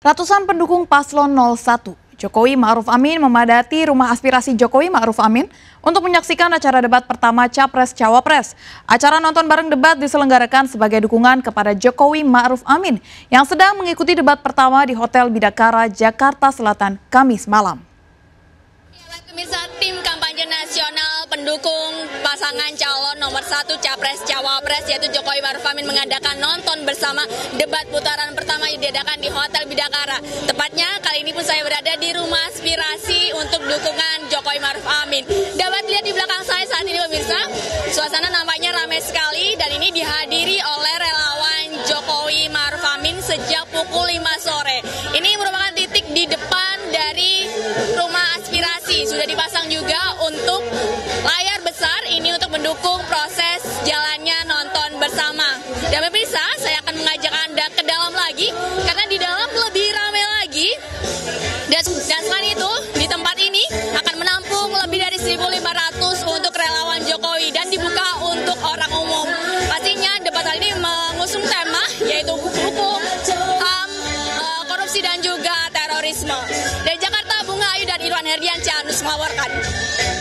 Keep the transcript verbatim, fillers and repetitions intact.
Ratusan pendukung Paslon nol satu Jokowi Ma'ruf Amin memadati rumah aspirasi Jokowi Ma'ruf Amin untuk menyaksikan acara debat pertama Capres-Cawapres. Acara nonton bareng debat diselenggarakan sebagai dukungan kepada Jokowi Ma'ruf Amin yang sedang mengikuti debat pertama di Hotel Bidakara, Jakarta Selatan, Kamis malam. Pemirsa, tim kampanye nasional pendukung pasangan calon nomor satu Capres-Cawapres yaitu Jokowi Ma'ruf Amin mengadakan nonton bersama debat putaran pertama yang diadakan di Hotel Bidakara. Tepatnya kali ini pun saya berada di rumah aspirasi untuk dukungan Jokowi Ma'ruf Amin. Dapat lihat di belakang saya saat ini pemirsa, suasana nampaknya ramai sekali dan ini dihadiri oleh relawan Jokowi Ma'ruf Amin sejak pukul lima sore. Ini merupakan titik di depan dari rumah aspirasi. Sudah dipasang juga untuk layar besar ini untuk mendukung proses jalannya nonton bersama. Dan pemirsa, saya akan mengajak Anda ke dalam lagi karena di dalam lebih ramai lagi. Dan, dan selain itu, di tempat ini akan menampung lebih dari seribu lima ratus untuk relawan Jokowi dan dibuka untuk orang umum. Pastinya debat kali ini mengusung tema yaitu hukum, H A M, korupsi dan juga terorisme. Dari Jakarta, Bunga Ayu dan Irwan Herdiansyah melaporkan.